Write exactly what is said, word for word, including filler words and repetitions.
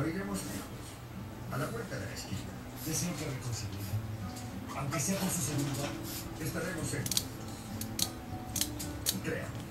No iremos lejos. A la vuelta de la esquina. Deseo que reconcilien. Aunque sea por su seguridad. Estaremos en... Crea.